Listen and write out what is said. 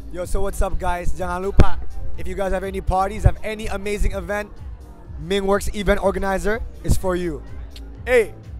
Yo, so what's up guys? Jangan lupa, if you guys have any parties, have any amazing event, Mingworks Event Organizer is for you. Hey!